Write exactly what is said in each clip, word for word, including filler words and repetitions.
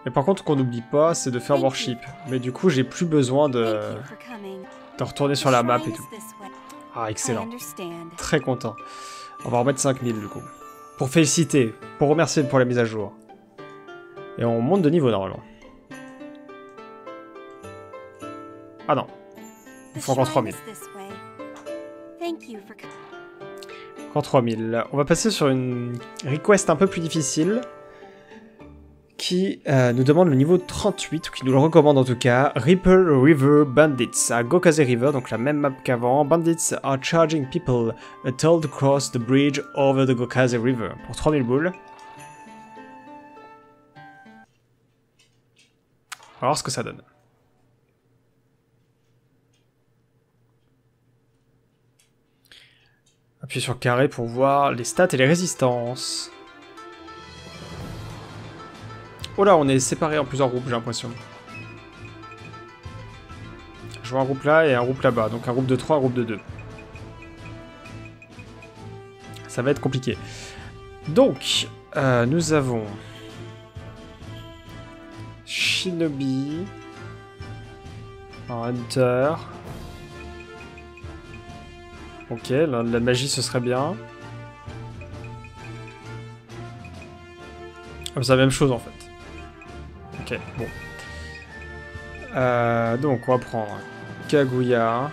Et par contre, qu'on n'oublie pas, c'est de faire worship. Mais du coup, j'ai plus besoin de... de retourner sur la map et tout. Ah, excellent. Très content. On va remettre cinq mille du coup. Pour féliciter, pour remercier pour la mise à jour. Et on monte de niveau normalement. Ah non. Il faut encore trois mille. Encore trois mille. On va passer sur une request un peu plus difficile. Qui euh, nous demande le niveau trente-huit, ou qui nous le recommande en tout cas. Ripple River Bandits à Gokaze River, donc la même map qu'avant. Bandits are charging people a toll to cross the bridge over the Gokaze River. Pour trois mille boules. On va voir ce que ça donne. Appuyez sur carré pour voir les stats et les résistances. Oh là, on est séparés en plusieurs groupes, j'ai l'impression. Je vois un groupe là et un groupe là-bas. Donc un groupe de trois, un groupe de deux. Ça va être compliqué. Donc, euh, nous avons... Shinobi. Un Hunter. Ok, la, la magie ce serait bien. Ah, c'est la même chose en fait. Ok, bon. Euh, donc, on va prendre Kaguya.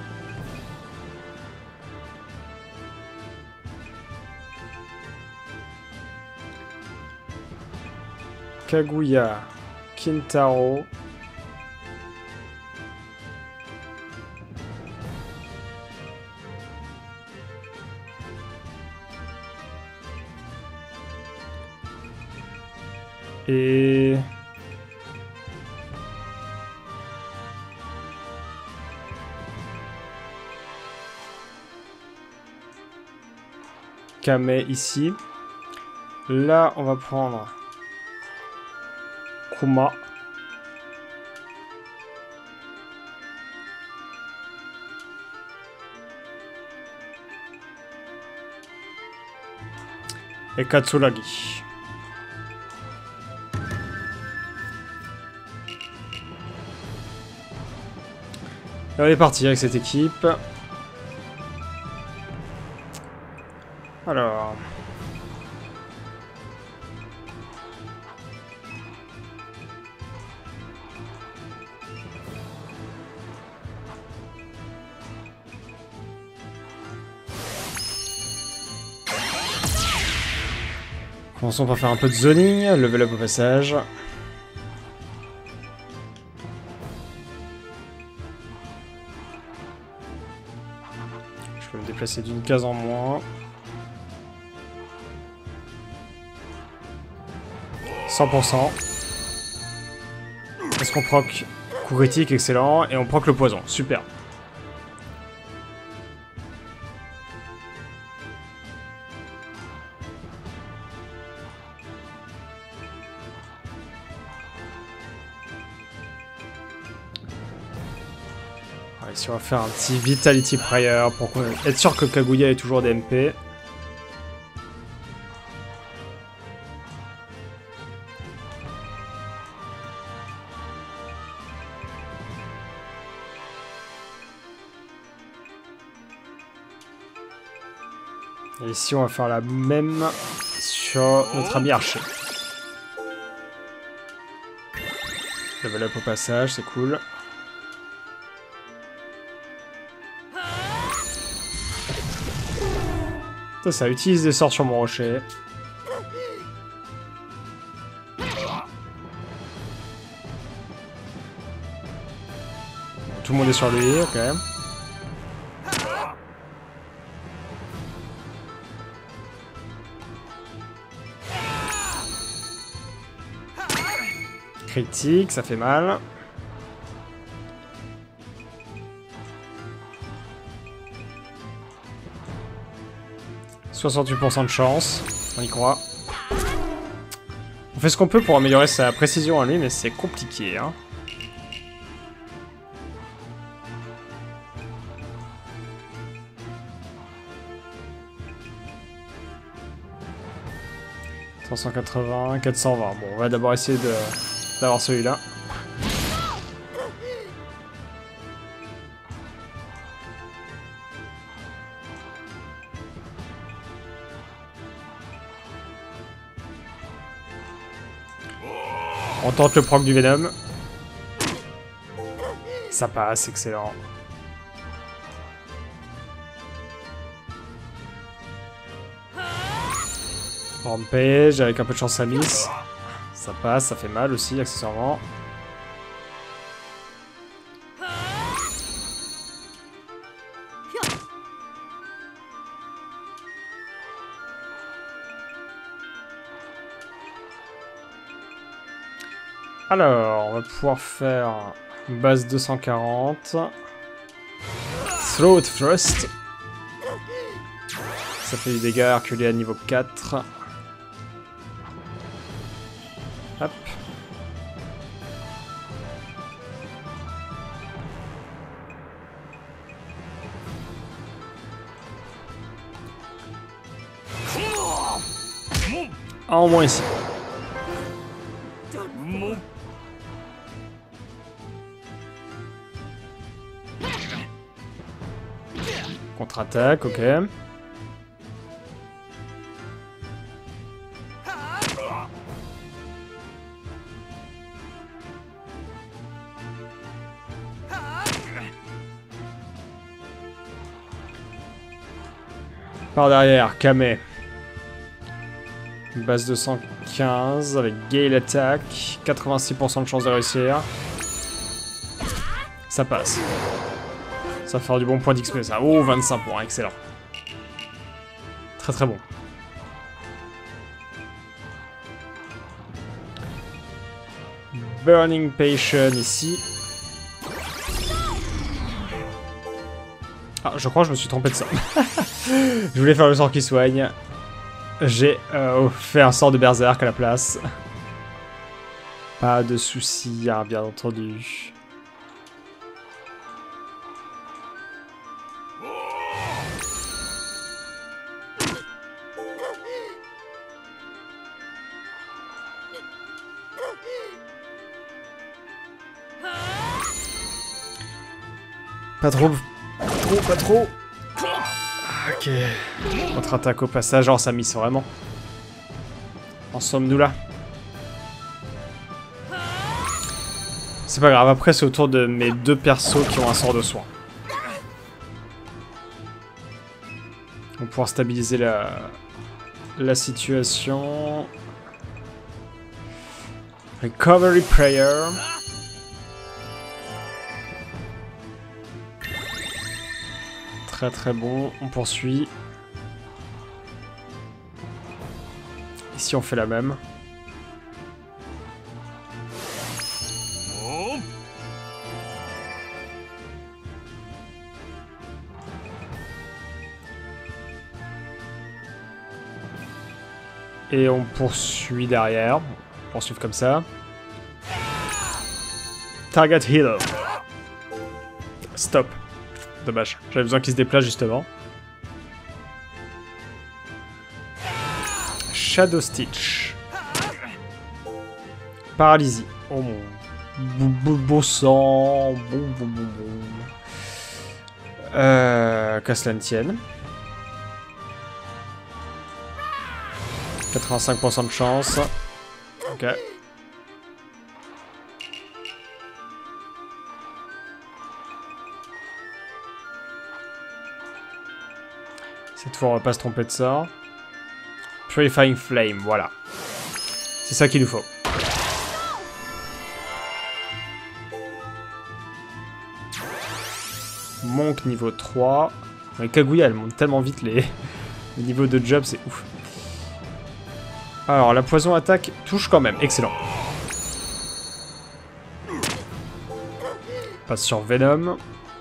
Kaguya, Kintaro. Et... Kame ici. Là, on va prendre Kuma. Et Katsuragi. Et on est parti avec cette équipe. Alors... Commençons par faire un peu de zoning, level up au passage. Je peux me déplacer d'une case en moins. cent pour cent. Est-ce qu'on proc coup critique, excellent. Et on proc le poison, super. Ouais, ici on va faire un petit Vitality Prayer pour être sûr que Kaguya ait toujours des M P. Et ici, on va faire la même sur notre ami archer. Level up au passage, c'est cool. Ça, ça utilise des sorts sur mon rocher. Tout le monde est sur lui, ok. Critique, ça fait mal. soixante-huit pour cent de chance, on y croit. On fait ce qu'on peut pour améliorer sa précision à lui, mais c'est compliqué, hein. trois cent quatre-vingts, quatre cent vingt. Bon, on va d'abord essayer de d'avoir celui-là. On tente le proc du Venom. Ça passe, excellent. Rampage, avec un peu de chance ça miss. Ça passe, ça fait mal aussi, accessoirement. Alors, on va pouvoir faire base deux cent quarante. Throat Thrust. Ça fait du dégât reculé à niveau quatre. Hop. Un en moins ici. Contre-attaque, ok. Par derrière, Kame. Base deux cent quinze avec Gale Attack. quatre-vingt-six pour cent de chance de réussir. Ça passe. Ça va faire du bon point d'X P ça. Oh, vingt-cinq points, excellent. Très très bon. Burning Passion ici. Ah, je crois que je me suis trompé de ça. Je voulais faire le sort qui soigne. J'ai euh, fait un sort de berserk à la place. Pas de soucis, hein, bien entendu. Pas trop, trop, pas trop. Ok. Contre-attaque au passage, genre ça miss vraiment. En sommes-nous là? C'est pas grave, après c'est au tour de mes deux persos qui ont un sort de soin. On va pouvoir stabiliser la, la situation. Recovery Prayer. Très très bon, on poursuit. Ici on fait la même. Et on poursuit derrière. On poursuit comme ça. Target Healer. Stop. Dommage, j'avais besoin qu'il se déplace justement. Shadow Stitch. Paralysie. Oh mon beau sang. Bon, bon, bon, bon. Euh, qu'à cela ne tienne. quatre-vingt-cinq pour cent de chance. Ok. Cette fois, on va pas se tromper de ça. Purifying Flame, voilà. C'est ça qu'il nous faut. Monk niveau trois. Mais Kaguya, elle monte tellement vite les, les niveaux de job, c'est ouf. Alors, la poison attaque touche quand même. Excellent. Passe sur Venom.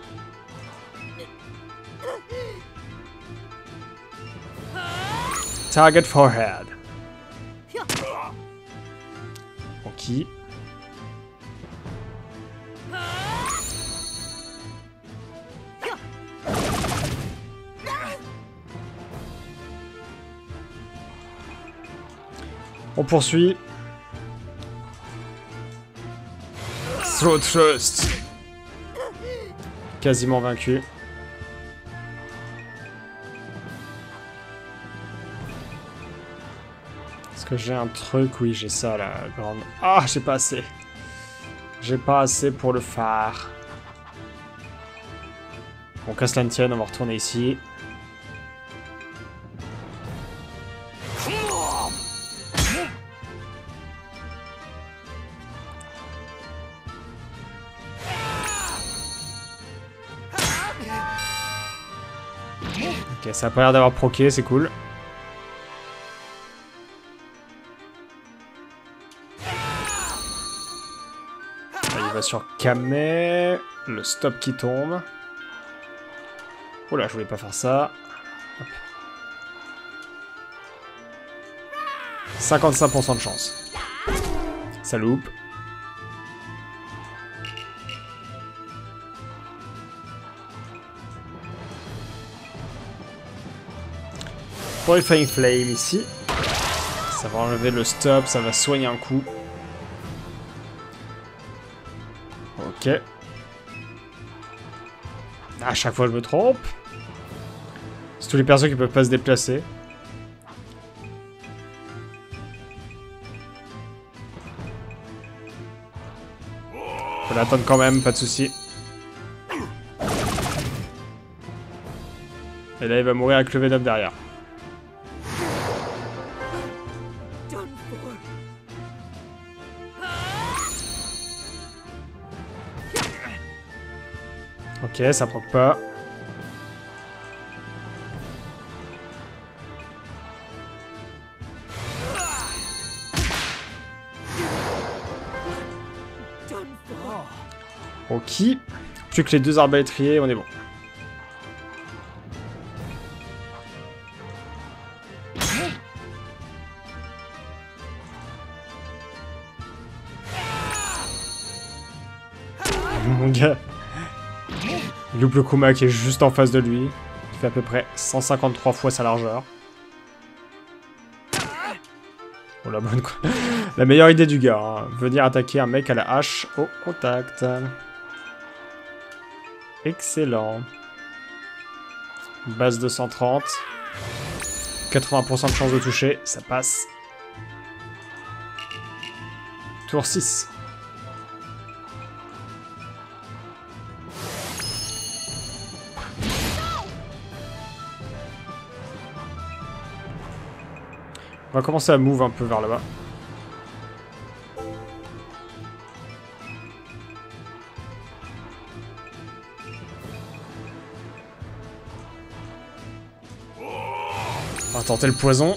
Target Forehead. Ok. On poursuit. Trop trust. Quasiment vaincu. Est-ce que j'ai un truc? Oui, j'ai ça, la grande... Ah, j'ai pas assez. J'ai pas assez pour le phare. Bon, qu'à cela ne tienne, on va retourner ici. Ok, ça a pas l'air d'avoir proqué, c'est cool. Là, il va sur Kameh. Le stop qui tombe. Oh là, je voulais pas faire ça. Hop. cinquante-cinq pour cent de chance. Ça loupe. Purifying Flame ici. Ça va enlever le stop, ça va soigner un coup. Ok. À chaque fois je me trompe. C'est tous les persos qui peuvent pas se déplacer. Faut l'attendre quand même, pas de soucis. Et là il va mourir avec le Venom derrière. Ok, ça proc pas. Ok. Plus que les deux arbalétriers, on est bon. Mon gars. Il loupe le Kuma qui est juste en face de lui. Il fait à peu près cent cinquante-trois fois sa largeur. Oh la bonne quoi. La meilleure idée du gars. Hein. Venir attaquer un mec à la hache au contact. Excellent. Base deux cent trente. quatre-vingts pour cent de chance de toucher. Ça passe. Tour six. On va commencer à move un peu vers là-bas. On va tenter le poison.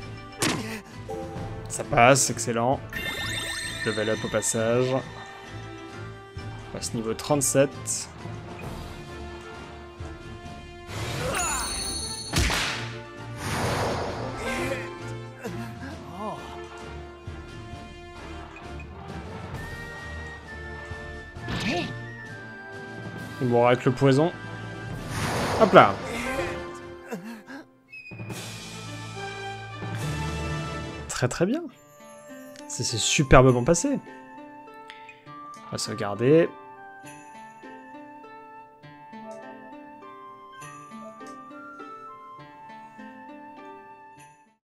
Ça passe, excellent. Level up au passage. On passe niveau trente-sept. Bon, avec le poison. Hop là. Très très bien. C'est superbement passé. On va sauvegarder.